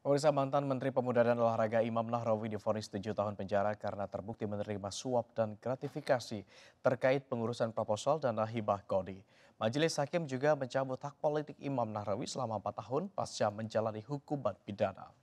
Pemirsa, mantan Menteri Pemuda dan Olahraga Imam Nahrawi divonis 7 tahun penjara karena terbukti menerima suap dan gratifikasi terkait pengurusan proposal dana hibah KODI. Majelis Hakim juga mencabut hak politik Imam Nahrawi selama 4 tahun pasca menjalani hukuman pidana.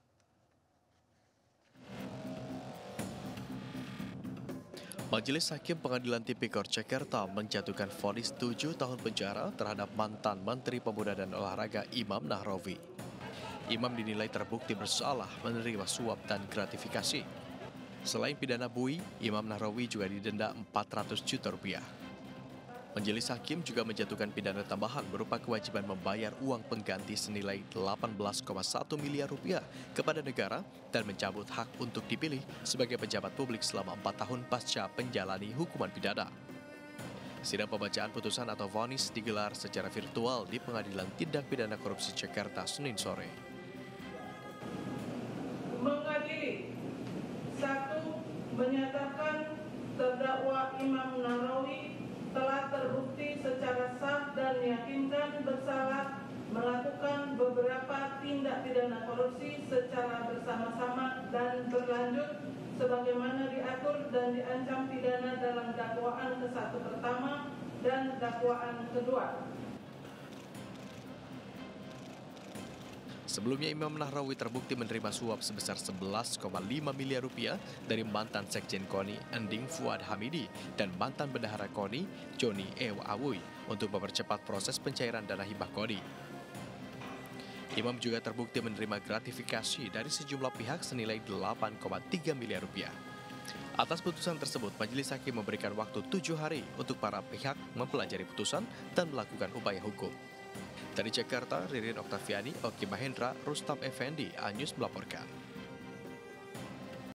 Majelis Hakim Pengadilan Tipikor Jakarta menjatuhkan vonis 7 tahun penjara terhadap mantan Menteri Pemuda dan Olahraga Imam Nahrawi. Imam dinilai terbukti bersalah menerima suap dan gratifikasi. Selain pidana bui, Imam Nahrawi juga didenda 400 juta rupiah. Majelis Hakim juga menjatuhkan pidana tambahan berupa kewajiban membayar uang pengganti senilai 18,1 miliar rupiah kepada negara dan mencabut hak untuk dipilih sebagai pejabat publik selama 4 tahun pasca menjalani hukuman pidana. Sidang pembacaan putusan atau vonis digelar secara virtual di Pengadilan Tindak Pidana Korupsi Jakarta Senin sore. Mengadili, satu, menyatakan terdakwa Imam Nahrawi telah terbukti secara sah dan meyakinkan bersalah melakukan beberapa tindak pidana korupsi secara bersama-sama dan berlanjut sebagaimana diatur dan diancam pidana dalam dakwaan ke-1 pertama dan dakwaan kedua. Sebelumnya Imam Nahrawi terbukti menerima suap sebesar 11,5 miliar rupiah dari mantan Sekjen KONI Ending Fuad Hamidi dan mantan Bendahara KONI Joni Ewa Awui untuk mempercepat proses pencairan dana hibah KONI. Imam juga terbukti menerima gratifikasi dari sejumlah pihak senilai 8,3 miliar rupiah. Atas putusan tersebut, Majelis Hakim memberikan waktu 7 hari untuk para pihak mempelajari putusan dan melakukan upaya hukum. Dari Jakarta, Ririn Oktaviani, Oki Mahendra, Rustam Effendi, A News melaporkan.